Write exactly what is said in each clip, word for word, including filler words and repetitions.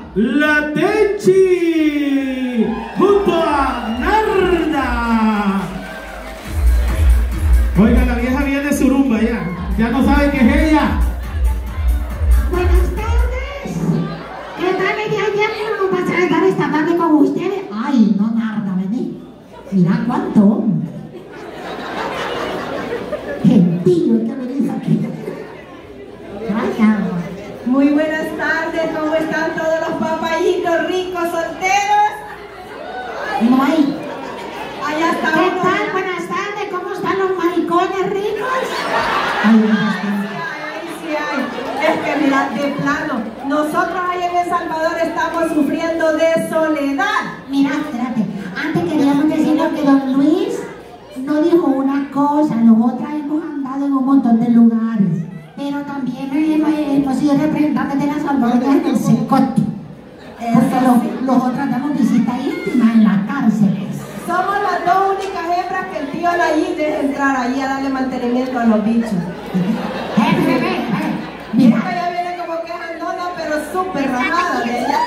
La Tenchi junto a Narda. Oiga, la vieja viene surumba ya. Ya no sabe qué es ella. Buenas tardes. ¿Qué tal? De ayer no vas a estar esta tarde con ustedes. Ay, no, Narda, vení. Mira cuánto hombre. Gentío que venís aquí. Vaya. Muy buenas tardes, ¿cómo están todos los papayitos ricos solteros? No hay. Allá está ¿Qué uno. tal? Buenas tardes. ¿Cómo están los maricones ricos? Ay, buenas tardes. Ay, sí hay. Es que mirad de plano, nosotros ahí en El Salvador estamos sufriendo de soledad. Mira, espérate. Antes queríamos decirle que don Luis no dijo una cosa. Nosotras hemos andado en un montón de lugares. Pero también hemos, hemos sido representantes de las salvadoras en el Secote. Porque los, los otros damos visita íntima en las cárceles. Somos las dos únicas hembras que el tío Nayib deja entrar ahí a darle mantenimiento a los bichos. Eh, eh, eh, eh. Mira, Mira, ella viene como que es andona, pero súper rajada de ella.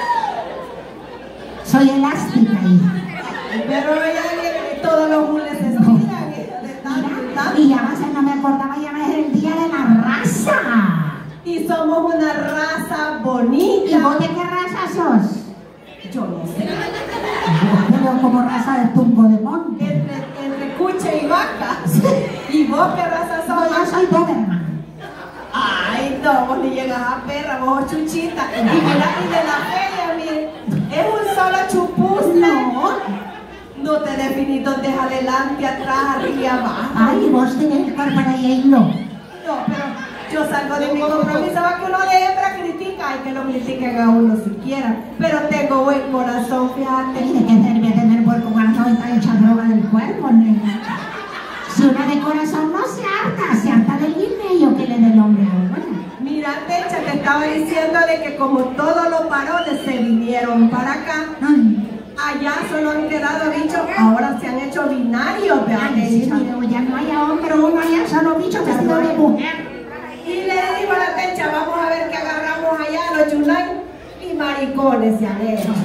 soy elástica ahí. Pero ella viene, todos los mules se estiran de tanto y tanto. Y ya va a ser, no me acordaba, ya va a ser el día de la raza. Y somos una raza ¿Y bonita. vos de qué raza sos? Yo no sé. Yo te veo como raza de tungo de monte. Entre, entre cuche y vaca. ¿Y vos qué raza No, sos? yo soy Doberman. Ay, no, vos ni llegas a perra, vos chuchita. Y mira, y de la feria, mire, es un solo chupuz. No. No te definís dónde es adelante, atrás, arriba y abajo. Ay, vos tenés el cuerpo de hielo. No, pero yo salgo de mi compromiso, va que uno de hembra critica, hay que lo critiquen a uno siquiera. Pero tengo buen corazón, fíjate. ¿Y de qué sirve tener buen corazón y está hecha droga del cuerpo, nena? Si una de corazón no se harta, se harta del guineo que le dé el hombre a uno. Mira, Techa, te estaba diciendo de que como todos los varones se vinieron para acá, Ay, allá solo han quedado bichos, ahora se han hecho binarios, vea, ay, sí, Techa. mire, ya no haya hombre, uno allá solo bicho vestido de mujer. Y le digo a la Techa, vamos a ver qué agarramos allá, los yunay, y maricones se han hecho.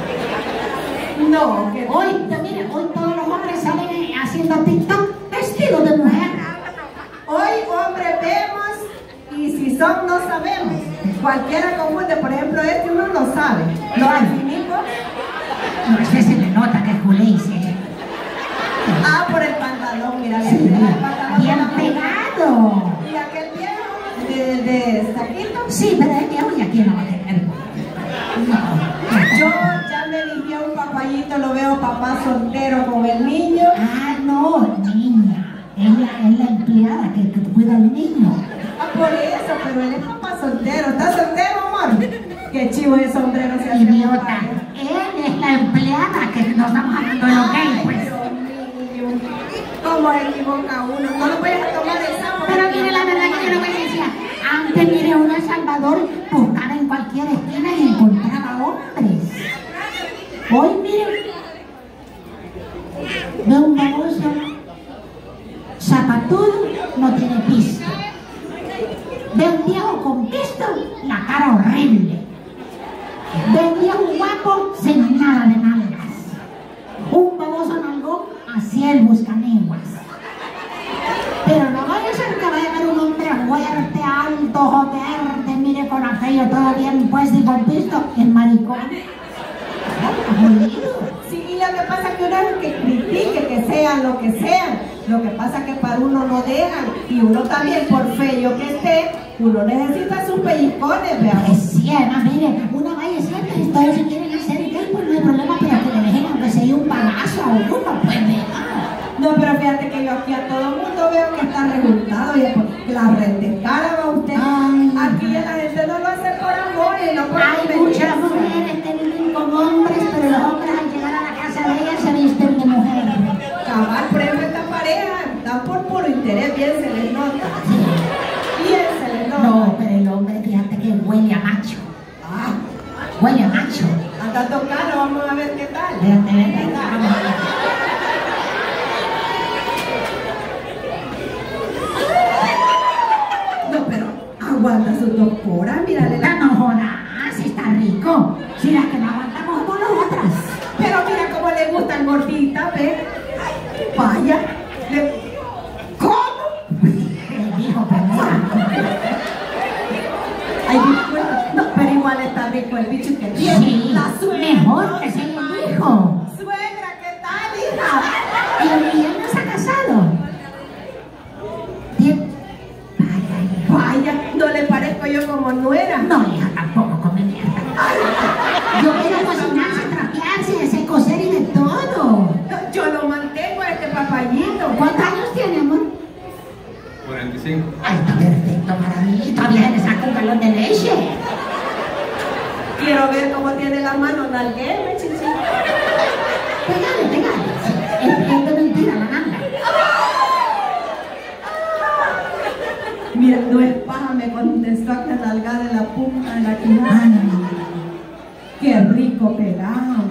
No, que Hoy, mire, hoy todos los hombres salen haciendo TikTok vestidos de mujer. hoy hombres vemos y si son no sabemos. Cualquiera confunde, por ejemplo, este uno no sabe. Lo definimos. No, ese se le nota que es culice. Ah, por el pantalón, mira, Sí, el pantalón. bien pegado. Y aquel viejo de, de saquito. Sí, pero es viejo y aquí no va a tener. No. Yo ya me limpié un papayito, lo veo papá soltero con el niño. Ah, no, niña. Es la, es la empleada que, que cuida al niño. Ah, por eso, pero él es papá soltero. ¿Estás soltero, amor? Qué chivo ese sombrero se hace. Idiota. Él es la empleada que nos estamos hablando de lo gay, pues. ¿Cómo se equivoca uno? No lo puedes tomar el sapo. Pero mire, la verdad que yo lo que decía, antes mire uno en Salvador, buscaba en cualquier esquina y encontraba hombres. Hoy mire, ve un baboso, zapatudo, no tiene pisto. Ve un viejo con pisto, la cara horrible. Ve un viejo guapo, sin nada de nalgas. Un baboso nalgón, así el buscaneguas. Pero no vaya a ser que vaya a ver un hombre fuerte, alto, ojo verde, mire con aquello todo bien puesto y con pisto, el maricón. Sí, y lo que pasa es que uno es el que critique, que sean lo que sean. Lo que pasa es que para uno no dejan. Y uno también, por feo que esté, uno necesita sus pellizcones, veamos. Es cierto, mire, una vaya siempre, si todos se quieren hacer gay, pues no hay problema, pero que le dejen aunque sea un balazo a uno, pues vea. No, pero fíjate que yo aquí a todo el mundo veo que está resultado y es porque la renta cara, va usted. Ay. Aquí la gente no lo hace por amor y no por Hay conveniencia. muchas mujeres que viven con hombres, pero los hombres al llegar a la casa de ellas se visten de mujer. Cabal, por ejemplo, esta pareja, están por puro interés, bien se les nota. Bien se les nota. No, pero el hombre, fíjate que huele a macho. Ah, Huele a macho. anda tocando, vamos a ver qué tal. Espérate, espérate, vamos a ver. No, pero aguanta sus dos horas, mírale la... No, no jodas, está rico. Si las que no aguantamos por nosotras. Pero mira cómo le gustan gorditas, ¿ves? Vaya. Le... ¿Cómo? Le dijo, perdón. Ay, disculpa. No, pero igual está rico el bicho que tiene. Sí, La suegra. mejor que se lo dijo. Suegra, ¿qué tal, hija? Y él no se ha casado. Bien. Vaya, no le parezco yo como nuera. No, hija, tampoco come mierda. Yo quiero cocinarse, trapearse, ese coser y de todo. Yo lo mantengo a este papayito. ¿Cuántos años tiene, amor? cuarenta y cinco. Ay, está perfecto, maravilla. Todavía le saca un galón de leche. Quiero ver cómo tiene la mano nalgueme, chichi. Pégale, pégale. Es, es de mentira, la nalga. Mira, no es paja, me contestó aquella nalgada de la punta de la quijada. Ay, no, no, no. Qué rico pegamos.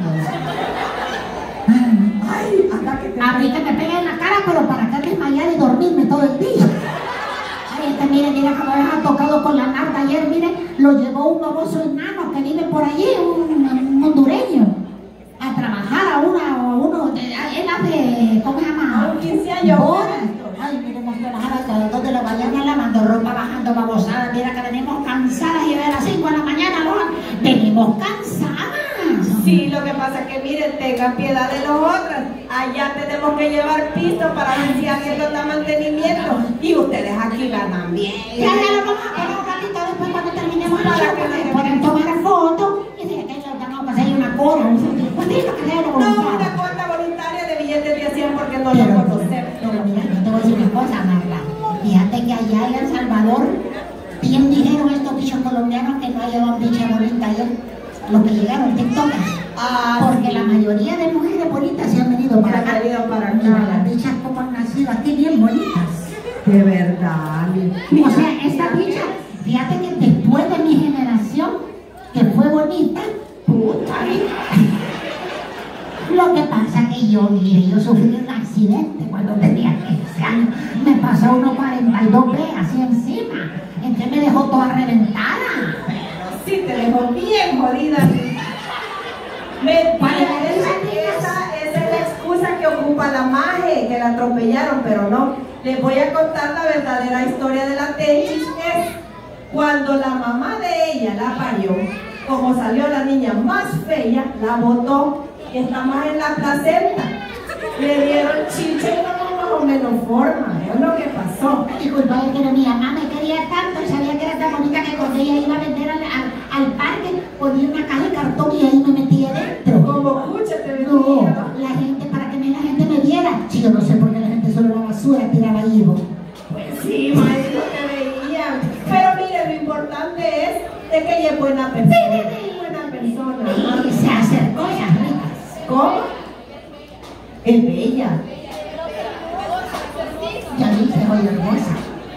Ay, anda que te... A mí que me peguen en la cara, pero para que desmayar y dormirme todo el día. Ay, este, mire, mira cómo les ha tocado con la narda ayer, mire, lo llevó un baboso enano que vive por allí, un, un hondureño, a trabajar a una, a uno, de, a, él hace, ¿cómo se llama? A un quince años. Bodas. Ay, mire, hemos trabajado hasta las dos de la mañana lavando ropa, bajando babosadas, mira que venimos cansadas y a las cinco de la mañana, ¿no? Venimos cansadas. Sí, lo que pasa es que miren, tengan piedad de los otros. Allá tenemos que llevar piso para ver si alguien nos da mantenimiento. Y ustedes aquí ganan bien. Ya, ya lo vamos a poner un ratito después cuando terminemos la Para show, que porque no se pueden tomar fotos y decir que ellos van a pasar ahí una cola, un pues sí, lo que sea, lo No, una voluntario. cuota voluntaria de billetes de cien porque no lo Pero, conocemos. pero mira, yo te voy a decir una cosa, Marla. Fíjate que allá en El Salvador, bien dijeron estos bichos colombianos que no llevan bicha bonita allá, los que llegaron, TikTokers. Ah, Porque sí. la mayoría de mujeres bonitas se han venido para Se han acá. venido para acá. Mira, las bichas como han nacido aquí bien bonitas. De verdad. O sea, esta bicha, fíjate que después de mi generación, que fue bonita, puta vida. Lo que pasa que yo, mire, yo sufrí un accidente cuando tenía quince años. Me pasó uno cuarenta y dos B así encima. ¿En qué me dejó toda reventada? Pero sí te dejó bien jodida. Mentira, esa, esa, esa es la excusa que ocupa la maje, que la atropellaron, pero no. Les voy a contar la verdadera historia de la Tenchis. Es cuando la mamá de ella la parió, como salió la niña más fea, la botó, y está más en la placenta. Le dieron chicha y no más o menos forma, es lo que pasó. Disculpa, pero mi mamá me quería tanto y sabía que era tan bonita que cuando ella iba a vender al, al, al parque, ponía una caja de cartón y ahí me metía dentro. Como escucha, te venía. No, la gente, para que la gente me viera. Sí, yo no sé por qué la gente solo la basura tiraba ahí. Pues sí, maestro, te veía. Pero mire, lo importante es de que ella es buena persona. Sí, sí, sí, buena persona. Y se hace cosas ricas. ¿Cómo? Es bella. Ya dice, oye, hermosa.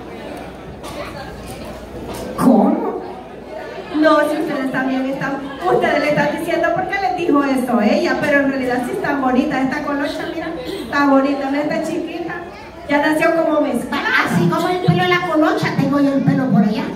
¿Cómo? No, si ustedes también están, ustedes le están diciendo por qué les dijo eso a ella, pero en realidad sí está bonita. Esta colocha, mira, está bonita, no está chiquita. Ya nació como mezclada. Así como el pelo de la colocha, tengo yo el pelo por allá.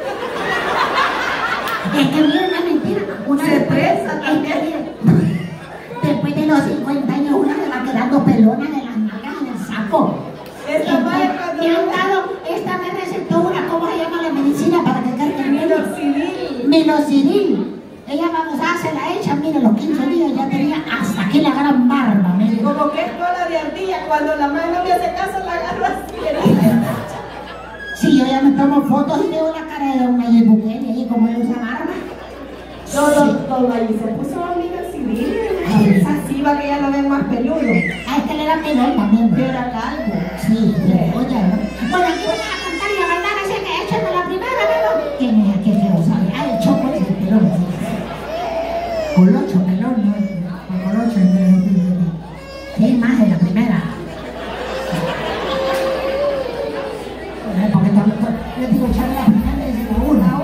Es que miren, no es mentira. Una Se después, presa es que también. miren, después de los cincuenta años, una le va quedando pelona de las nalgas en el saco. Esta madre cuando Me han dado, esta me recetó una, ¿cómo se llama la medicina para que cargue el menos? Minoxidil. Minoxidil. Ella, vamos a se la echa, mire, los quince días ya tenía hasta aquí la gran barba, me dijo. Como que es cola de ardilla, cuando la madre no me hace caso, la agarro así. Si yo ya me tomo fotos y veo la cara de don Nayib Bukele ahí como él usa barba. No, no, no, ahí se puso minoxidil. Es así, va que ya lo ven más peludo. Ah, es que él era pelón también. Que ¿Pero? era calvo. Sí, pero oye, ¿no? Bueno, aquí voy a cantar y a bailar, así que échame la primera, ¿no? ¿Quién es aquel que lo sabe? Ah, el Choco es el pelón. Colocho, pelón, ¿no? Colocho, sí, más de la primera. Porque yo digo echarle la primera y decir la una.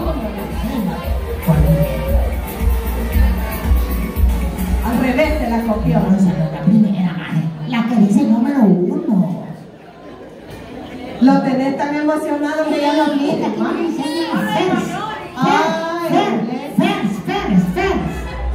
Al revés te la copió. La primera, la que dice número uno. Lo tenés tan emocionado que ya lo viste. Fers, Ay, Fers, Fers, Fers, Fers.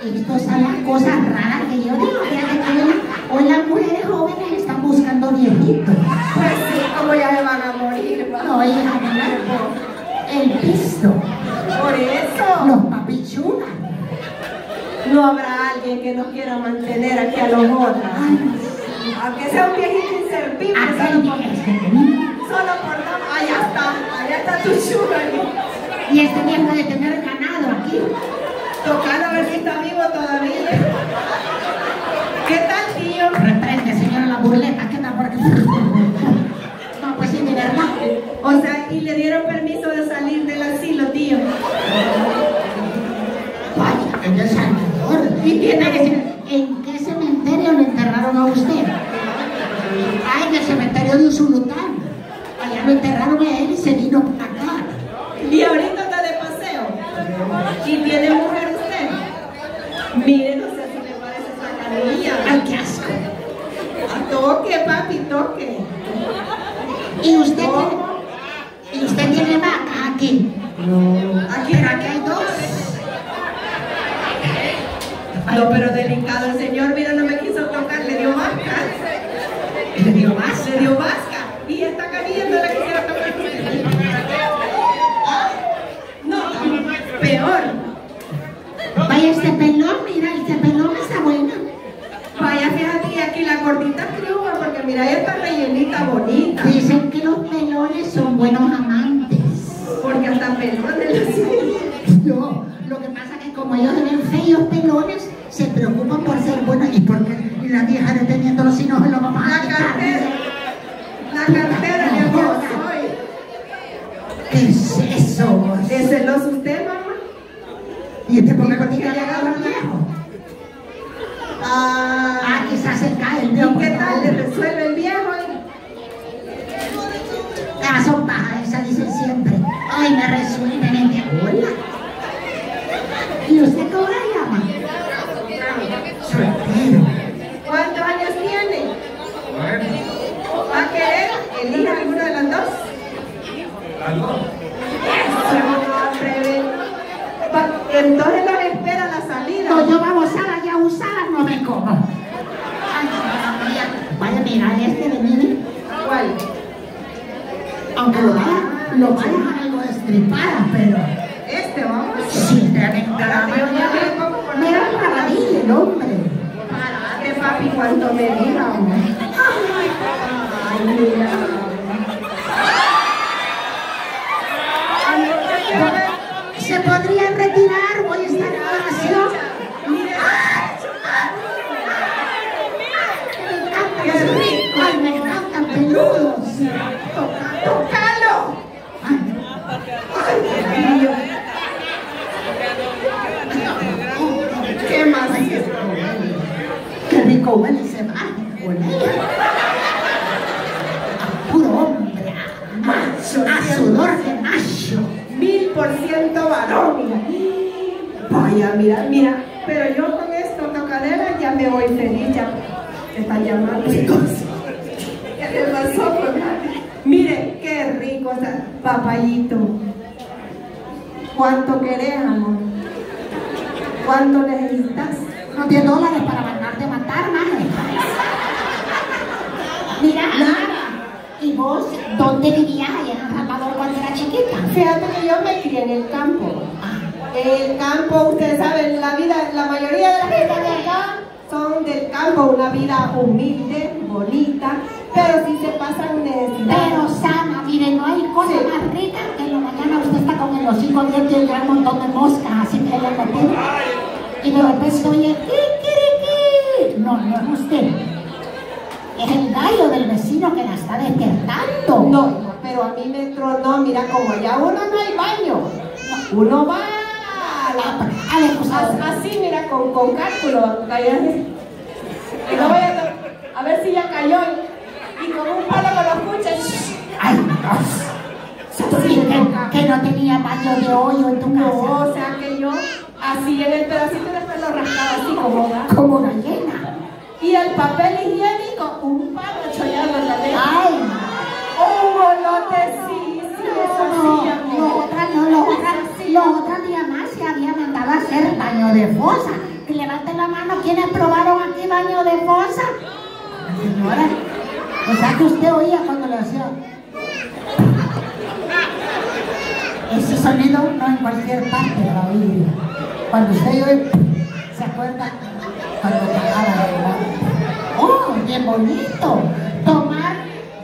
Estas son las cosas raras que yo digo. Fíjate que hoy, hoy las mujeres jóvenes están buscando viejitos. Pues sí, como ya se van a morir. ¿Va? No, hija, mira, el pisto, Por eso los papichugas. no habrá alguien que nos quiera mantener aquí a los otros. Aunque sea un viejito inservible, Aquel solo por, este que tenía. solo por no. Allá está, allá está tu sugar. Y este viejo de tener ganado aquí. Tocando a ver si está vivo todavía. ¿Qué tal, tío? Reprende, señora, la burleta, ¿qué tal por aquí? No, pues sí, de verdad. O sea, y le dieron permiso de salir del asilo, tío. Vaya, en El Salvador. Y tiene que ser. ¿En qué cementerio le enterraron a usted? Ah, en el cementerio de Usulután. Allá lo enterraron a él y se vino para acá. Y ahorita está de paseo. ¿Y tiene mujer usted? Mire, no sé si le parece esa canilla. Ay, qué asco. Ah, toque, papi, toque. ¿Y usted ¿Cómo? tiene, ¿y usted tiene vaca aquí? Aquí, Pero aquí hay dos. No, pero delicado el señor, mira, no me quiso tocar, le dio vasca. ¿Le dio más? Le dio vasca. Y esta canilla no la quisiera tocar. No, peor. Vaya, este pelón, mira, este pelón está bueno. Vaya, fíjate que aquí la gordita triunfa porque mira, ella está rellenita, bonita. Dicen que los pelones son buenos amantes. Porque hasta pelones las No, lo que pasa es que como ellos ven feos pelones, se preocupan por ser buenos. ¿Y por qué y la vieja deteniéndolo si no se lo vamos a La quitar? cartera, la cartera, mi amor, soy. ¿Qué es eso? ¿Es celoso usted, mamá? ¿Y este por qué ¿Por qué llega llegaba al viejo? Ah, Ah, quizás se cae el ¿y viejo. qué tal? ¿Le resuelve el viejo? Ah, son pajas, esas dicen siempre. Ay, me resuelven en mi bola. ¿Y usted cómo la llama? Soltero. ¿Cuántos años tiene? ¿Va a querer? ¿Elija alguna de las dos? Va- Entonces los espera la salida. No, yo babosada ya usada no me como. Ay, María. Vaya, mira, este de mí, ¿Cuál? aunque lo vaya, lo vaya a algo destripada, pero Este, vamos. sí, tremenda. Espérate, yo ya le pongo por Mira la maravilla, el hombre. Parate, papi, cuanto me diga, hombre. Ay, mira. Se podrían retirar, voy a estar en oración. Qué rico. Ay, me encantan peludos. ¡Tócalo! Ay, Dios mío. ¿Qué más? Qué rico huele ese baño, huele. A puro hombre, Macho, a sudor de macho. Mil por ciento varón, mira. Vaya, mira, mira. Pero yo con esto, tocadera, ya me voy feliz, ya. Te están llamando. ¿Qué te pasó, pues? Mire, qué rico, o sea, papayito. ¿Cuánto querés, amor? ¿Cuánto necesitas? No diez dólares para mandarte a matar, madre. Mira, ¿y vos dónde vivías allá en El Salvador cuando era chiquita? Fíjate que yo me crié en el campo. El campo, ustedes saben, la vida, la mayoría de la gente de acá son del campo, una vida humilde, bonita, pero sí se pasan necesidades. Pero sana, mire, no hay cosa Sí. más rica que en la mañana usted está con el hocico abierto y un gran montón de moscas, así que le meten. Y de repente oye, ¡kikiriki! No, no es usted. Es el gallo del vecino que la está despertando. No, hija, pero a mí me tronó, mira, como allá uno no hay baño, uno va a la... A ver, pues, As- Así, mira, con, con cálculo, cayó así. Y no vaya a, a ver si ya cayó y, y con un palo con los cuches. ay, Dios. Y que, que no tenía baño de hoyo en tu No, casa. o sea que yo así en el pedacito de pelo rascado así como va. Como una llena. Y el papel higiénico, un palo chollado en la lengua. Ay, Un bolote, sí, sí, eso no, sí, lo amor. otra no, lo otra, lo otra día más se había mandado a hacer baño de fosa. levanten la mano, ¿quiénes probaron aquí baño de fosa? Señora, o sea que usted oía cuando le hacía ese sonido, no en cualquier parte de la oída. Cuando usted oye, se acuerda cuando cagaba el baño. ¡Oh, bien bonito! Tomar,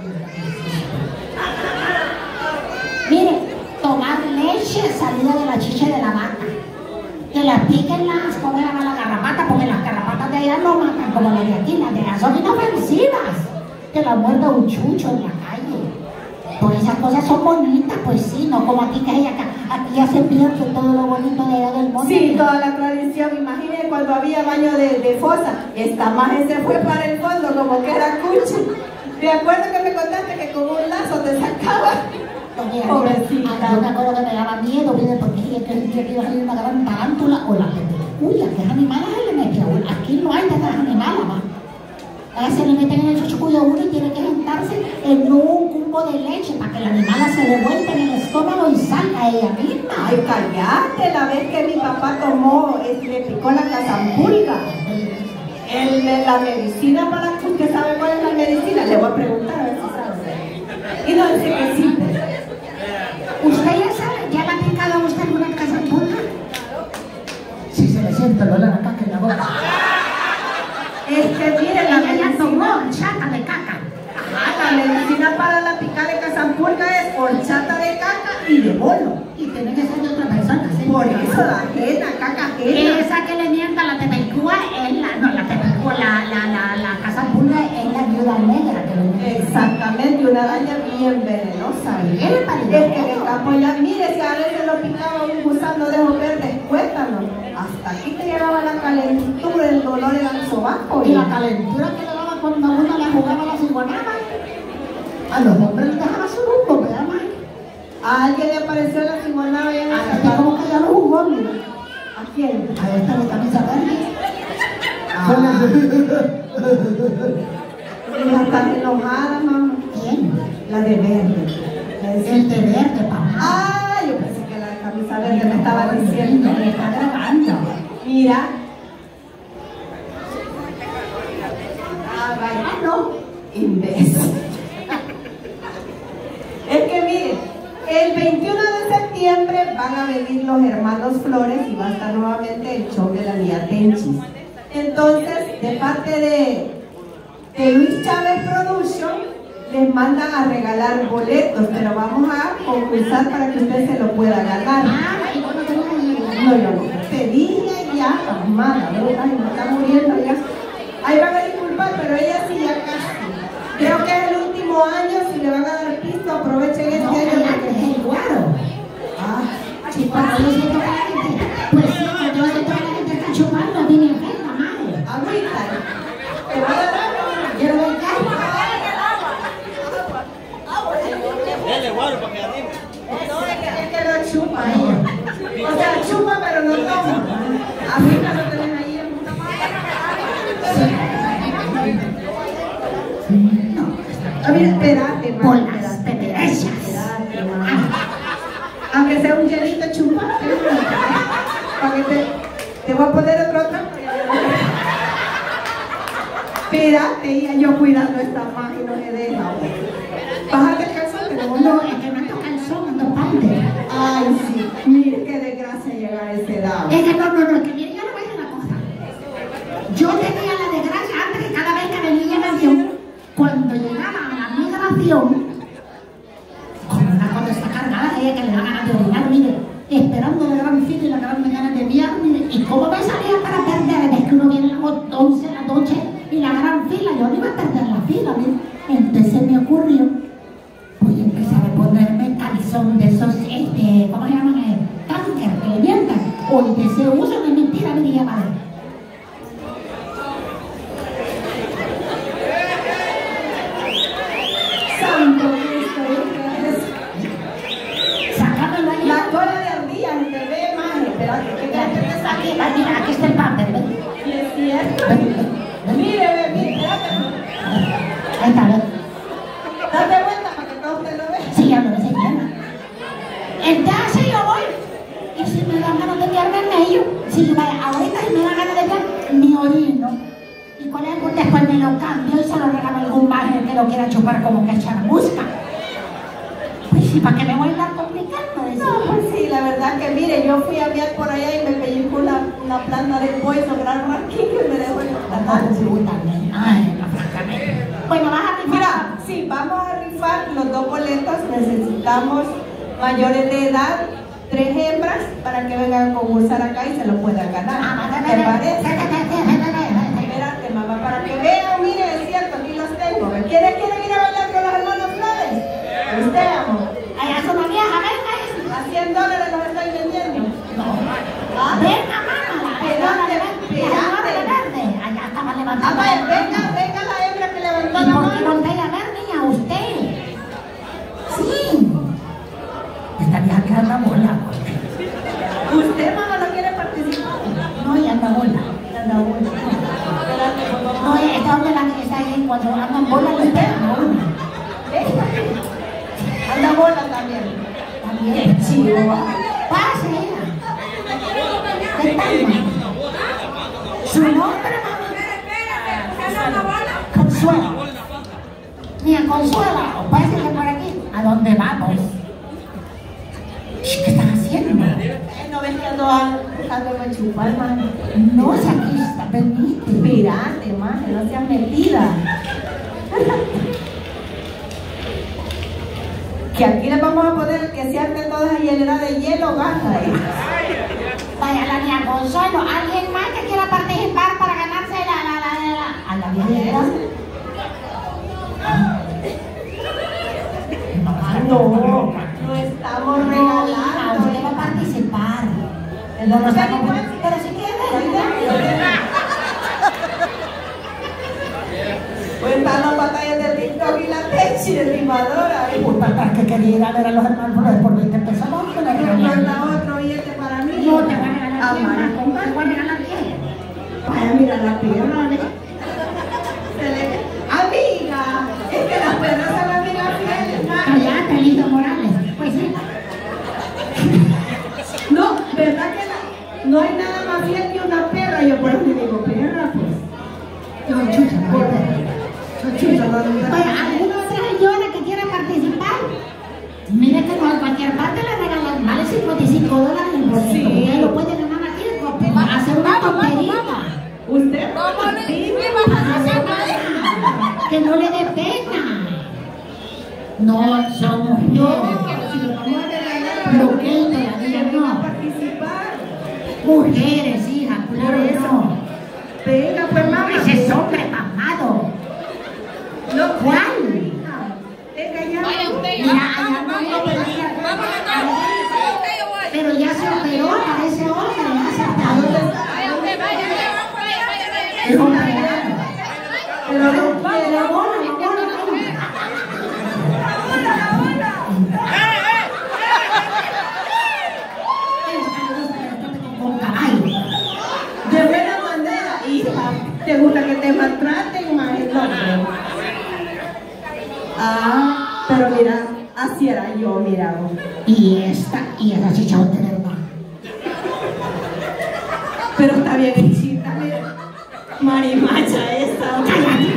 mire, tomar leche salida de la chicha de la vaca. Que la piquen las, ¿cómo se llama? La garrapata, porque las garrapatas de allá no matan como las de aquí, las de allá son inofensivas. Que la muerda un chucho en la calle. Pues esas cosas son bonitas, pues sí, no como aquí que hay acá. Aquí ya se pierde todo lo bonito de allá del monte. Sí, toda la tradición. Imagínense cuando había baño de, de fosa. Esta maje se fue para el fondo como que era cuchi. Me acuerdo que me contaste que con un lazo te sacaba. Pobrecita. Yo me acuerdo que me daba miedo, mire, porque ella creía que iba a salir una gran tarántula o la petecuya, que es animal, se le mete a uno. Aquí no hay de esas animales, más. A ella se le meten en el chuchucuyo a uno y tiene que sentarse en un cubo de leche para que la animala se devuelva en el estómago y salga ella misma. Ay, cállate, la vez que mi papá tomó, eh, le picó la cazampulga. El de la medicina para que usted sabe cuál es la medicina, le voy a preguntar a ver si sabe. Y no dice que sí. ¿Usted ya sabe? ¿Ya le ha picado a usted alguna cazampulga? Sí, se le siente el olor a caca en la boca. Es que mire, la Ella ya tomó medicina, horchata de caca. ajá, la medicina para la picada de cazampulga es horchata de caca y de bolo. Y tiene que ser de otra persona, ¿sí? Por eso la ajena, caca ajena. Esa que le mienta la tepecúa es la, no, la tepecúa, la, la, la, la cazampulga es la viuda negra que le mienta. Exactamente, una araña bien venenosa. ¿Qué? Es que en el campo ya, mire, si a veces lo picaba un gusano de ojos verdes, cuéntanos. Hasta aquí te llevaba la calentura, el dolor en el sobaco. Y la calentura que le daba cuando uno le jugaba la ciguanaba. A los hombres les dejaba su rumbo, ¿verdad, man? A alguien le apareció la ciguanaba y en A el este como que ya lo jugó, mira. ¿A quién? A esta de camisa verde. Ah. Ella está enojada, mamá. ¿Quién? La de verde. La de El de verde, papá. Ah, yo pensé que la de camisa verde me estaba diciendo. Me está grabando. Mira. Ah, vaya, no. Imbécil. Es que miren, el veintiuno de septiembre van a venir los hermanos Flores y va a estar nuevamente el show de la Nia Tenchis. Entonces, de parte de, de Luis Chávez Production, les mandan a regalar boletos, pero vamos a concursar para que usted se lo pueda ganar. Ah, y bueno, tengo que No, yo no. Te dije ya, amada, ¿verdad? Ay, me está muriendo ya. Ahí van a disculpar, pero ella sí ya casi. Creo que es el último año, si le van a dar pisto, aprovechen este no, año. que es el guaro. Ah, Sí, cuando yo siento que la gente, pues sí, cuando yo siento que la gente está chupando, viene enferma, madre. agüita. ¿Te va a dar agua? Quiero ver qué hay. Dale, guaro, para que arriba. No, es que, es que lo chupa ella. O sea, chupa, pero no toma. Agüita lo tienen ahí en puta A ver, espérate, Por ma, las espérate. peperechas. Espérate, ma. Aunque sea un hielito chupa, para que te, te voy a poner otro trapo. Espérate, hija, yo cuidando esta magia y no me deja. Bájate el calzón, que no, No, es que no ando calzón, ando parte. Ay, sí, mire qué desgracia llegar a esa edad. Es que no, no, no, es que mire, yo le voy a decir una cosa. Yo tenía la desgracia antes que cada vez que venía el avión, cuando llegaba a la migración, como una cosa está cargada, ella que le da ganas de orinar, mire, esperando la gran fila y la gran ganas de mirar, mire, y cómo me salía para perder, es que uno viene a las once de la noche y la gran fila, yo no iba a perder la fila, mire. Entonces me ocurrió, voy a empezar a ponerme calzón de esos, este, ¿cómo se llaman? Eh, Tanker, que le mientan, o el que se usa de mentira, me diría, madre. Santo Cristo, ¿qué es? Sacámelo ahí. La cola de ardilla, se te ve más. Espérate, ¿qué te hace? Aquí, aquí, aquí está el papel, ¿ven? Sí, es cierto. Ven, ven, ven. Mire, ve, mire, espérate. Ahí está, ¿ven? Date vuelta para que todo usted lo vea. Sí, ya lo ves, entonces yo voy, y si me dan ganas de quedarme en medio, si vaya, ahorita si me dan ganas de quedarme mi orino. Y con algún después me lo cambio y se lo regalo a algún maje que lo quiera chupar como que echar busca. Pues sí, ¿para qué me voy a estar complicando? Decía. No, pues sí, la verdad que mire, yo fui a miar por allá y me pellizcó una, una planta de pollo, gran rasquillo y me dejó en la Absolutamente. Ay, no, francamente. Bueno, vas a rifar. Mira, sí, vamos a rifar los dos boletos. Necesitamos mayores de edad, tres hembras, para que vengan a concursar acá y se lo puedan ganar. Ah, ¿Te parece? Espérate, mamá, para que vean, miren, es cierto, aquí los tengo. ¿Quiénes quieren ir a bailar con los hermanos Flores? Usted, amor. Allá es una vieja, venga. A cien dólares los estoy vendiendo. ¿Ah? Venga, mamá. Espérate, Espérate. espérate. Allá estaba Ah, levantando. vaya, venga, venga la hembra que levantó ¿Y la por qué mano. voltea a ver, niña, usted? Sí. Esta vieja que anda bola. ¿Usted, mamá, no quiere participar? No, ella anda bola. Anda bueno. Espérate, por favor. No, esta donde la que está ahí, cuando andan bola, le pegan a una. Venga. Anda bola también. También. Chivo. Pase, ella. ¿Qué tal, mamá? ¿Su nombre, mamá? Consuelo. Mira, Consuelo, pásale por aquí. ¿A dónde vamos? ¿Qué estás haciendo? No ves que ando buscando a chupar, mano. No, si aquí está, permite. Espérate, mano, no seas metida. Que aquí les vamos a poner que se armen todas las hieleras de hielo, gasta. Vaya, la niña Consuelo, ¿alguien más que quiera participar para ganarse la, la, la, la, la, a la billetera? No, no estamos Ah, regalando. usted va a participar. No, no estamos... Pero si quiere, Pues están las batallas de TikTok y la techi de rimadora. ¿para qué quería ir a ver a los hermanos Flores por veinte pesos? Vamos a la Pero manda otro billete para mí. No, te van a regalar Ah, diez vale. más, compa, te van a regalar diez. Vaya, mira la pierna. Se le- Amiga, es que las perras son amigas fieles, mami. Callate, Lindo Morales. Pues sí. No, ¿verdad que no? No hay nada más fiel que una perra. Yo por eso le digo perra, pues. No, chucha, no, Por- no, Chucha, no, no, no. Oye, ¿alguna otra señora que quiera participar? Mire que no en cualquier parte le regalan vale cincuenta y cinco dólares el boleto. Sí. Usted lo puede ganar aquí, pues, va a hacer una tontería. ¿Usted? Sí, Que no le dé pena. No, son mujeres. Lo que todavía no. participar. Mujeres, hija, claro Por eso. no. Venga, pues mamá. Ese es hombre mamado. No, ¿Cuál? venga ya. Mira, allá no hay pelea. Pero ya se operó para ese hombre, ya se ¿A dónde operó. está? Es operado. Pero no Vamos, quiere. la bola, la bola, la bola. Con caballo. De buena manera, hija. ¿Te gusta que te maltraten, imagínate? Ah, pero mira, así era yo, mira. vos. Y esta, y esa chicha va a tener más. Pero está bien hechita, mira. Marimacha esa. Cállate.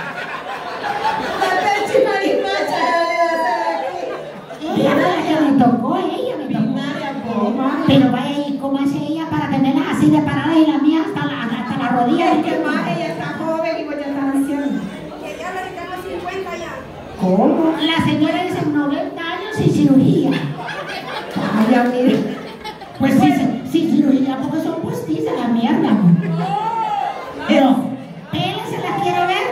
La techi marimacha debería estar aquí. Ella fue la que me tocó, ella me tocó. Binaria, po. Pero vaya, ¿y cómo hace ella para tenerlas así de parada y la mía hasta la, hasta la rodilla? Es que más ella está joven y vos ya estás anciana. ¿Cómo? La señora dice noventa años sin cirugía. Vaya, mira. Pues sí, sin, sin cirugía, porque son postizas la mierda. Pero, él se la quiere ver.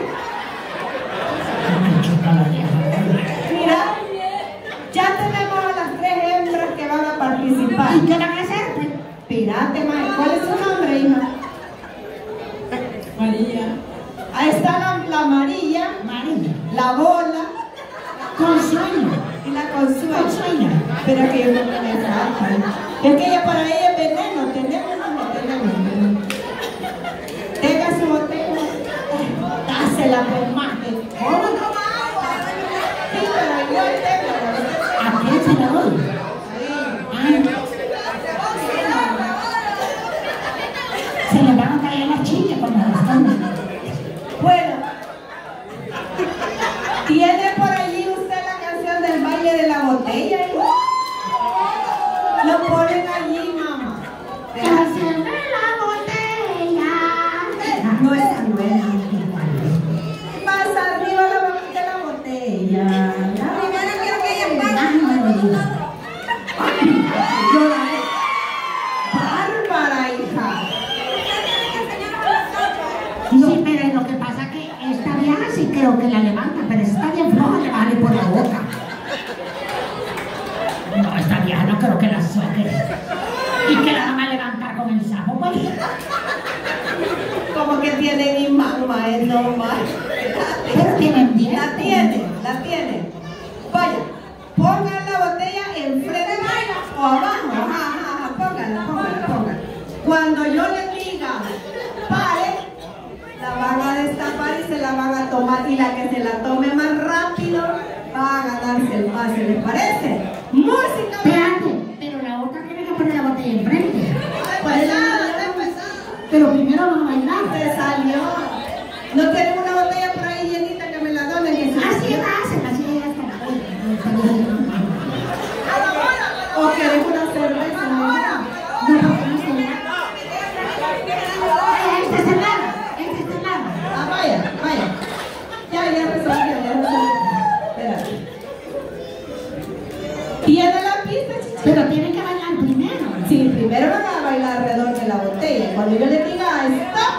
Ay, chupa la vieja. Mira, ya tenemos a las tres hembras que van a participar. ¿Y qué van a hacer? Pues, Espérate, ma, ¿cuál es su nombre, hija? María. Ahí está la, la amarilla, María, la bola Consuelo, y la consuelo. Consuelo. Pero que yo no me falta. Es que ella para ella es veneno, tenemos o no tenemos. Tenga su botella, dásela por más. ¿Cómo? Sí, pero igual tenga. ¿A quién se la doy? Ay, se le van a caer las chicas. No, esa no es. Más arriba la de la botella. La primera quiero que ella pague. Yo la veo. Bárbara, hija. Sí, pero lo que pasa es que esta vieja sí creo que la levanta, pero está bien floja, le vale por la boca. No, esta vieja no creo que la soque. ¿Y que la van a levantar con el sapo, pues? Como que tienen imán, es normal. Pero tienen bien. La tienen, la tienen. Vaya, pongan la botella enfrente o abajo. Ajá, ajá, ajá, pónganla, pónganla, pónganla. Cuando yo les diga, pare, la van a destapar y se la van a tomar. Y la que se la tome más rápido va a ganarse el pase, ¿les parece? Música. Espérate, pero la otra tiene que poner la botella enfrente. Pues nada, está empezando. Pero primero van a bailar. Se salió. ¿No tienen una botella por ahí llenita que me la donen? Que se Así hacen, así es. ¿O querés una cerveza? No, porque no se ve. Este es el lado, este es el lado. Ah, vaya, vaya. Ya, ya resolvió, ya resolvió. Espérate. ¿Tiene la pista, chicha? Pero tienen que bailar primero. Sí, primero van a bailar alrededor de la botella. Cuando yo les diga stop.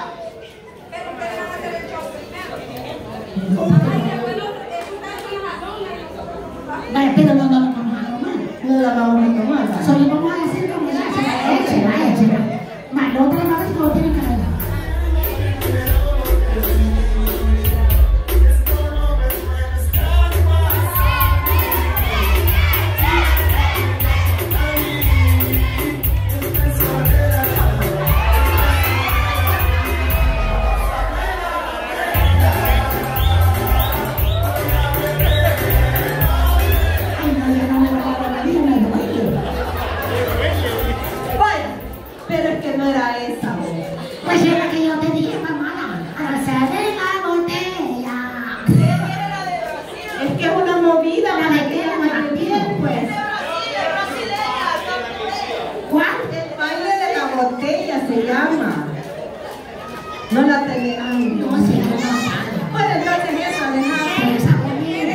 Vaya, pero no, no la vamos a tomar. No la vamos a tomar. Solo vamos a decir como ya, se la eche, la eche. Más la otra vez que lo tienen que bailar. Pues era que yo te dije, mamá, alzaré la botella. Es que es una movida, La de qué, la de bien, pues. ¿Cuál? El baile de la botella se llama. No la tenemos. No sé, no sabe. Bueno, entonces eso, dejamos. Esa comida.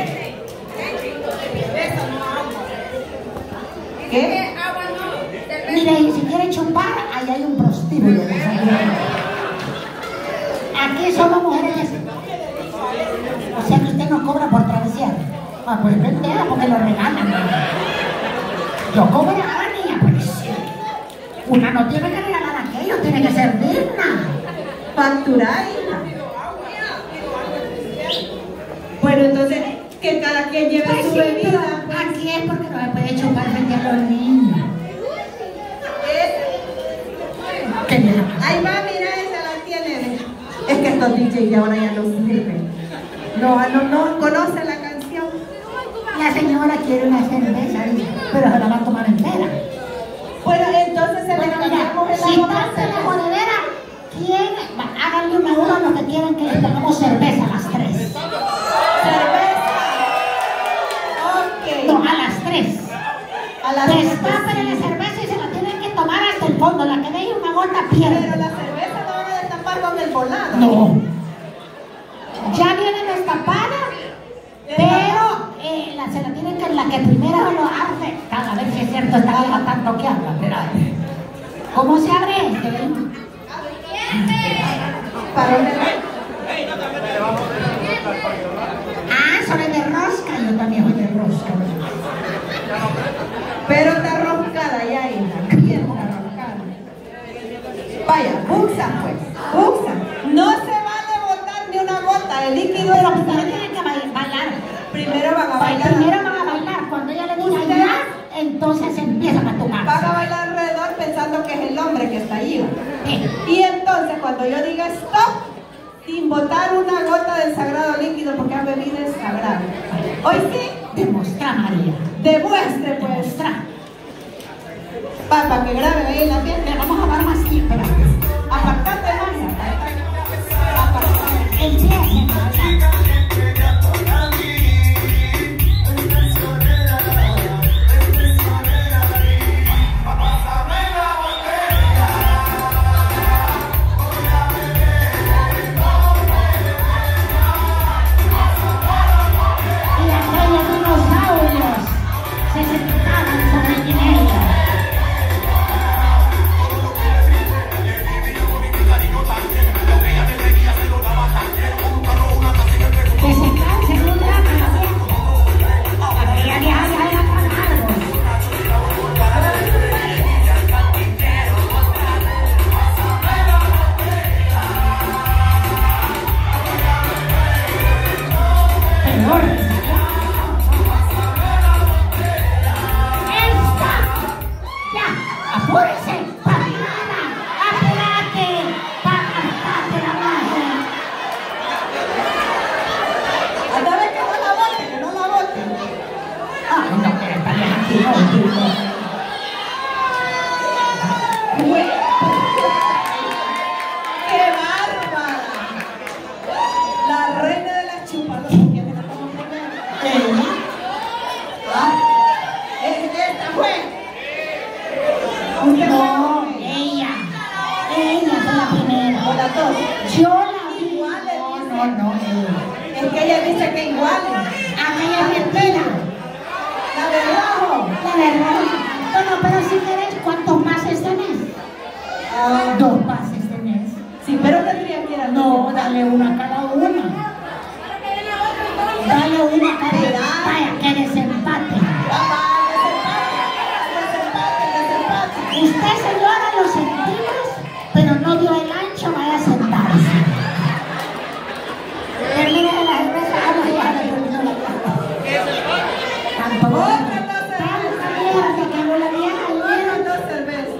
¿Qué? Mira, y si quiere chupar, ahí hay un prostíbulo. Aquí somos mujeres. O sea que usted no cobra por travesía. Ah, pues pendeja, porque lo regalan. Yo cobro a la niña, pues sí. Una no tiene que regalar aquello, tiene que ser digna. Facturar, hija. Bueno, entonces, que cada quien lleve Pues su sí, bebida. pero aquí es porque no se puede chupar frente a los niños. ¿Qué mira? Ahí va, mira, esa la tiene. Es que estos D Js de ahora ya no sirven. No, no, no conocen la canción. La señora quiere una cerveza, dice, pero se la va a tomar entera. Bueno, entonces se le Bueno, mira, cambiamos el si agua están por en la cerveza. jodedera, ¿quién? Va, háganle una a uno a los que quieran que les pongamos cerveza a las tres. Cerveza. Ok. No, a las tres. A las Destápenle la cerveza y se la tienen que tomar hasta el fondo. La que deje una gota pierde. Pero la cerveza no van a destapar con el volado. No. Ya viene destapada, pero eh, la, se la tienen que, la que primero lo abre, a ver si es cierto, está vieja tanto que habla, espérate. ¿Cómo se abre este? ¿Para dónde va? Ah, son de rosca, yo también soy de rosca. Pero está roscada ya, hija. Bien roscada. Vaya, buxa pues. Buxa. No se vale botar ni una gota de líquido. Pero primero tienen que ba- bailar. Primero van a Pues bailar. primero van a bailar, cuando ella le diga ya, entonces empiezan a tocar. Van a bailar alrededor pensando que es el hombre que está allí. Eh, Y entonces cuando yo diga stop, sin botar una gota del sagrado líquido, porque la bebida es sagrada. Hoy sí, Demostra, María. demuestre pues. Demostra. Para que grabe ahí la fiesta. Le vamos a dar más tiempo. Apartate más. Empiecen a bailar. no, no. Eh. Es que ella dice que igual. Aquella es mentira. La de rojo. La verdad. Bueno, pero si quieres, ¿cuántos pases tenés? Ah, Dos pases tenés. sí, pero tendría que ir a No, dale una a cada una. Dale una a cada una. Vaya, que desempate. Usted, señora, lo sentimos, pero no dio el ancho, vaya a sentarse. Termine de la cerveza, vamos ya a terminar la clase. Tampoco. Tanta mierda que no la vieja Otras ayer. dos cervezas.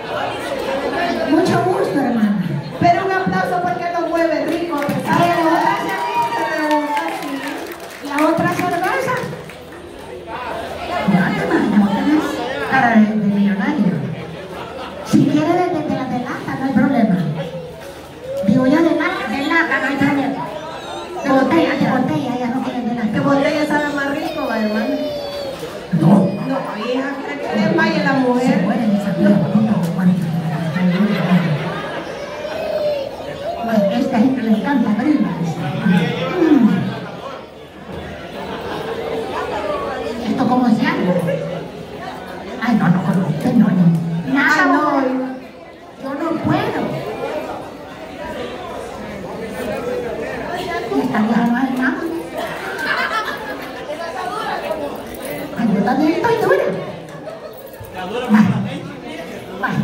Mucho gusto, hermana. Pero un aplauso porque lo mueve rico. A pesar de la otra cerveza, así. La otra cerveza. No te imaginas, cara de, de millonario. Si quiere de, de, de la de lata, no hay problema. Digo yo de lata, de lata, no hay problema. De botella, de botella, ya no quieren de lata. Que botella sabe más rico, va, hermano. No. No, hija, que le desmaye la Se mujer. mueren esa vida, no, bueno, esta gente le encanta abrirla. Mm. ¿Esto cómo se llama? Ay, no, no, no, usted no, no. Nada, Ah, no. yo no puedo. Esta vieja no hace nada. Ay, yo también estoy dura. Vaya, vaya.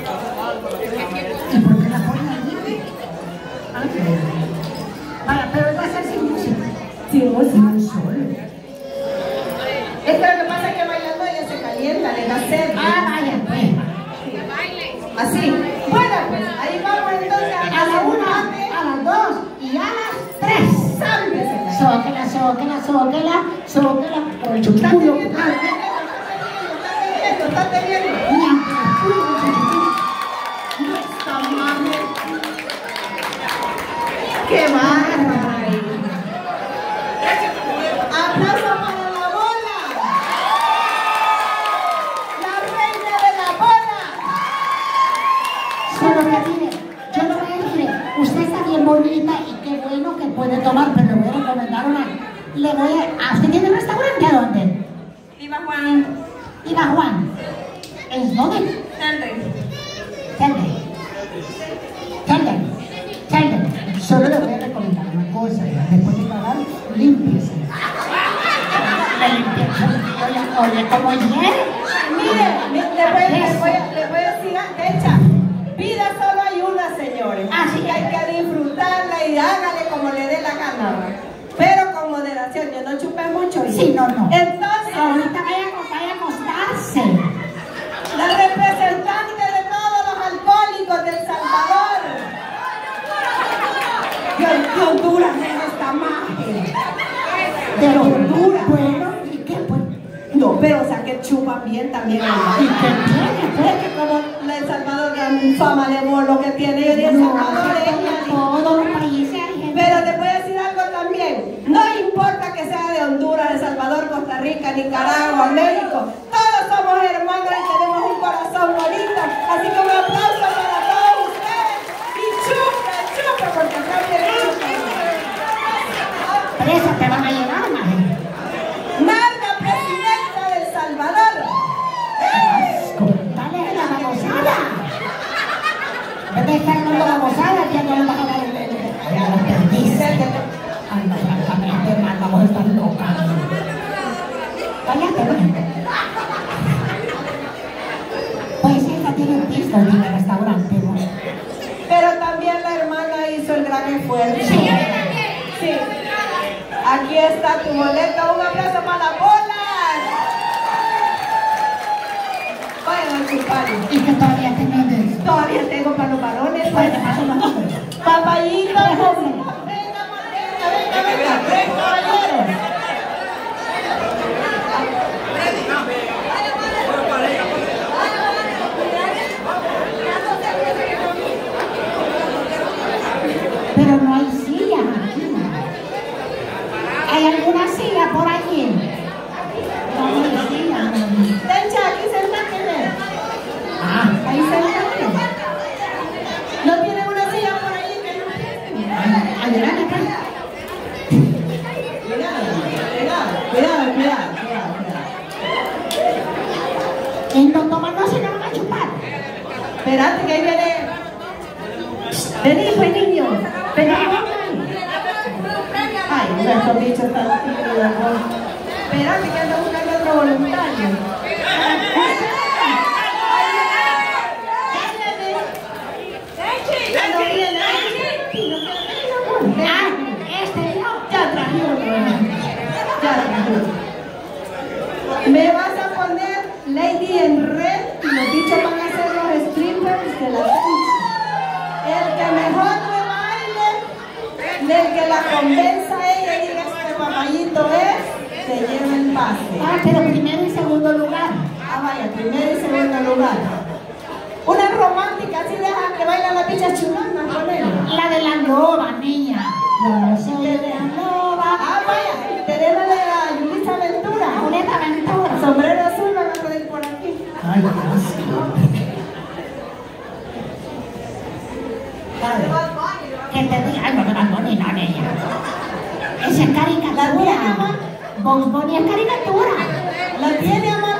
¿Y por qué la ponen allí? Ay, vaya, pero va a ser sin música. Sin música. Sin solo. Es que lo que pasa es que bailando ella se calienta, le da sed. Ah, vaya, pues. Así. Bueno, pues ahí vamos entonces a, A la una, a las dos y a las tres. Sálvese. Sóquela, sóquela, sóquela, sóquela por el chuchuculo. Estate viendo. No está mal. ¡Qué bárbara! ¡Aplauso para la bola! ¡La reina de la bola! Solo que mire, yo no voy a decir, usted está bien bonita y qué bueno que puede tomar, pero le voy a recomendar una. Le voy a. ¿A usted tiene un restaurante a dónde? Viva Juan. Iba Juan. ¿En dónde? Henry. Telde. Telde. Telde. Solo le voy a recomendar una cosa. Después de pagar, límpiese. Le limpieza. Oye, oye, como hiere. Mire, después les voy, a, les voy a decir, Techa, vida solo hay una, señores. Así que hay que disfrutarla y hágale como le dé la gana. ¿verdad? Pero con moderación, yo no chupé mucho. Sí, no, no. Entonces, Ahorita vaya, vaya a acostarse. la representante de todos los alcohólicos del Salvador. De, de Honduras es esta magia. De Honduras. Bueno, ¿y qué pues? No, pero o sea que chupan bien también. ¿Y qué tiene? Es que como la El Salvador, gran fama de lo que tiene, yo diría El Salvador es en todos los países hay gente. Pero te voy a decir algo también. No importa que sea de Honduras, El Salvador, Costa Rica, Nicaragua, México. Todos somos hermanos y tenemos un corazón bonito. Así que un aplauso para todos ustedes. Y chupa, chupa, porque acá viene chupa. Presa te van a llevar, maje. Marta, presidenta de El Salvador. Dale la babosada. En vez de estar dando babosada, ya no le vas a dar el... Ya lo perdiste. Anda, francamente, hermano, vos estás loca. Cállate, ¿no? Pues esta tiene un piso en el restaurante, ¿no? Pero también la hermana hizo el gran esfuerzo. Sí. Sí. Aquí está tu boleto. Un aplauso para la bola. Vayan a chupar. Y que todavía tenés de eso. Todavía tengo para los varones. Pues te paso los nombres. Papayito. Tres Venga, hombres. venga, venga, venga. Tres caballeros. Pero no hay sillas aquí. ¿Hay alguna silla por allí? No hay silla. Tencha, aquí sentate. Ah, Ahí sentate. ¿No tiene una silla por ahí que no? adelante acá. Espérate que ahí viene. Vení, pues niño. Vení. Ay, estos bichos están tímidos. Espérate que ando buscando otro voluntario. Ah, este no. Ya traje uno. Ya traje uno. Me vas a poner Lady en red y los bichos van a ser los strippers de la tencha. El que mejor me baile, el que la convenza a ella y diga este papayito es, se lleva el pase. Ah, pero primero y segundo lugar. Ah, vaya, primero y segundo lugar. Una romántica, así deja que bailan las bichas chulonas con él. La de la loba, niña. Yo soy de la loba. Ah, vaya, tenemos de la Yulisa Ventura. Julieta Ventura. Sombrero azul van a poner por aquí. Ay, Dios. Que te diga algo de Bad Bunny, no, niña. Esa es ¿La tiene, caricatura. amor? Bugs Bunny es caricatura. ¿La tiene, amor?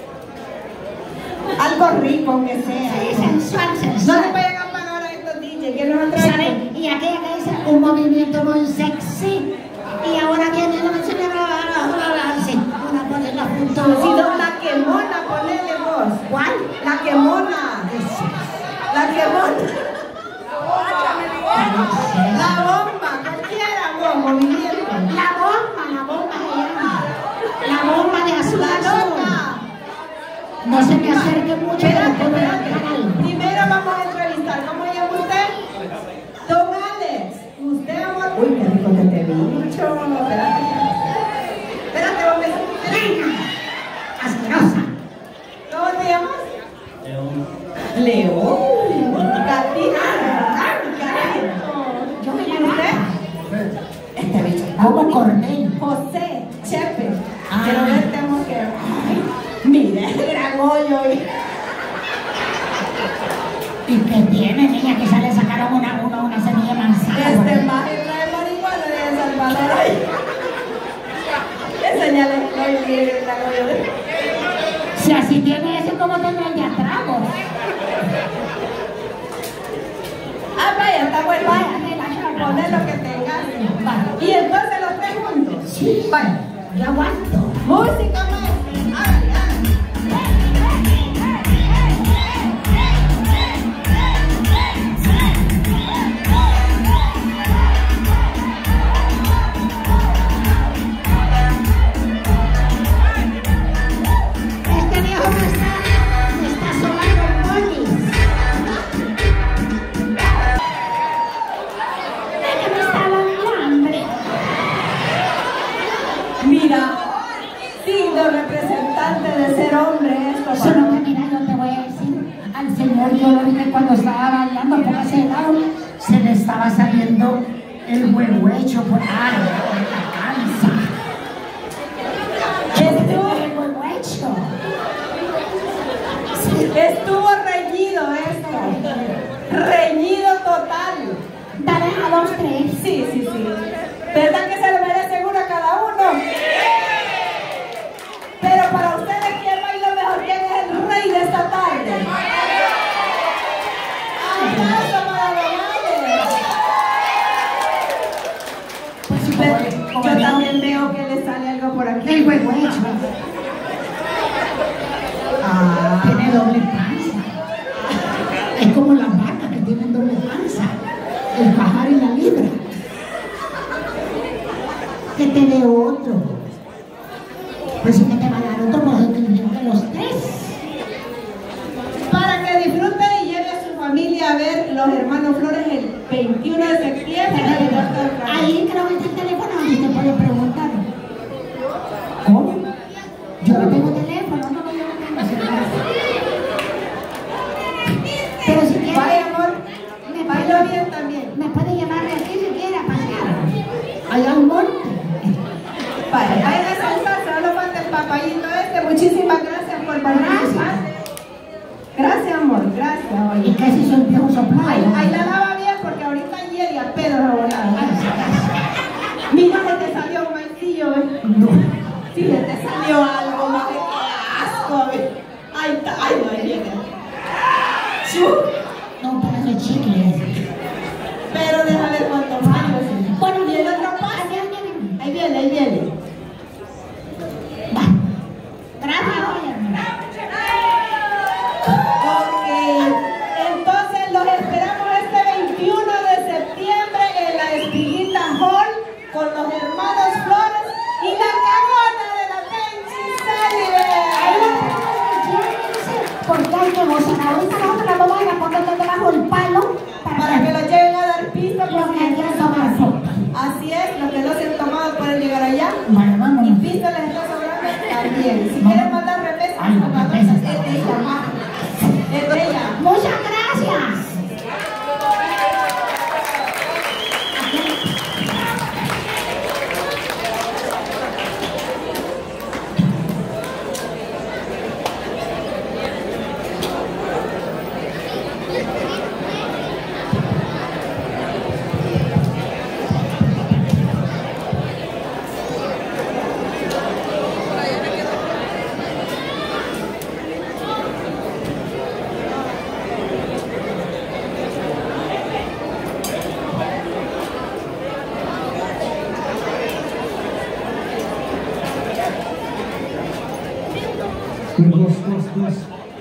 Algo rico, aunque sea. Sí, sensual, No sensual. le vayan a pagar a estos D J que nos traen. ¿Saben? Y aquella que dice un movimiento muy sexy. Y ahora viene la mención de una poner la Si punta. no, la quemona, ponele vos. ¿Cuál? La quemona. La quemona. La bomba, cualquiera, vos, movimiento. La bomba, la bomba se llama. La bomba de azul La azul. loca. No se me acerque mucho. Espérate, pero puedo espérate. arrancar algo. Primero vamos a entrevistar. ¿Cómo llama usted? Don Alex. ¿Usted, amor? Uy, qué rico que te vi. Espérate. Espérate, vos me... Asquerosa. ¿Cómo te llamas? León. León. Gatita. Gatito. Yo me la ¿Usted? bajo. Este bicho. Como Cornel. José Chepe. Ah. Quiero verte, mujer. Mire, el gran hoyo. ¿Y qué tiene, niña? Que sale sacaron una, una, una semilla de manzana. por Este ahí. maje trae marihuana de El Salvador. Ay. Enseñale el hoyo, el gran hoyo. Si así tiene ese, ¿cómo tendrá el de atrás? vos? Ah, vaya, está bueno. Vaya, relaja. Poner lo que tengas. Vaya. Y entonces los tres juntos. Sí, Vaya. yo aguanto. Música, maestro. Hágale, hágale. Este viejo me está, me está sobando monis. Es que me está dando hambre. Mira, signo representante de ser hombre esto. Solo que mira, yo te voy a decir, al señor yo lo vi que cuando estaba bailando por ese lado, se le estaba saliendo el huevo hecho por ahí, por la cansa. Estuvo, El huevo hecho. estuvo reñido esto. Reñido total. Dale a los tres. Sí, sí, sí. ¿Verdad que se lo merece uno a cada uno? Pero para ustedes, ¿quién baila mejor? ¿Quién es el rey de esta tarde? ¡Aplauso para Donales! Pues sí, Pero como- como yo el- también veo que le sale algo por aquí. El huevo hecho. Ah, Tiene doble panza. Es como las vacas que tienen doble panza. El pajar y la libra. Que te dé otro. Pues si que te va a dar otro, pues te digo que los tres. para que disfrute y lleve a su familia a ver Los Hermanos Flores el veintiuno de septiembre. Ahí creo que está el teléfono y te puede preguntar. ¿Cómo? Yo no tengo teléfono, no, yo no tengo celular. Pero si quieres, Vaya, amor. me Bailo puede, bien también. me puede llevar de aquí si quiere a pasear. Allá al monte. Vaya, vaya a saltar, solo falta el papayito este. Muchísimas gracias por participar. Gracias, amor, gracias. Y Oye. casi soy viejo soplado. Ahí, ahí la lava bien porque ahorita hiel y a pedo la volada. Mira, se te salió un maicillo, ¿eh? No. Sí, se te salió algo, más qué asco, ¿eh? Ahí está, ay, no, ahí viene. Chu. con los hermanos Flores y la cabona de la Tenchi Sullivan. Porque hay que gozar. Ahorita nosotros la vamos a ir a poner debajo del palo Para que lo lleven a dar pista. lo que hay que tomar foto. Así es, los que no se han tomado pueden llegar allá. Bueno, vamos. Y pista les está sobrando también. Si quieren mandar remesas, Ay, no, mandar remesas. es de ella, ma. Es de ella. Muchas gracias. Dos, dos, dos.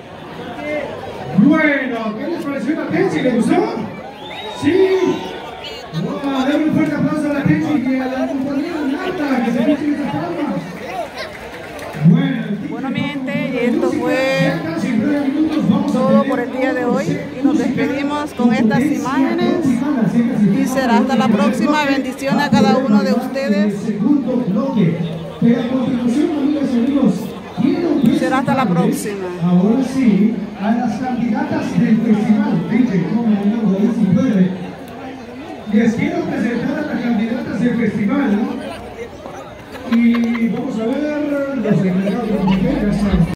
Bueno, ¿qué les pareció la Tenchi? ¿Le gustó? Sí. Wow, denle un fuerte aplauso a la Tenchi y a la compañera Nata, que se echen esas palmas. Bueno, Bueno, mi gente, y esto fue todo por el día de hoy y nos despedimos con estas imágenes y será hasta la próxima. Bendiciones a cada uno de ustedes. Será hasta la próxima. Ahora sí, a las candidatas del festival, dice, como no, si puede. Les quiero presentar a las candidatas del festival, ¿no? Y vamos a ver los encargados de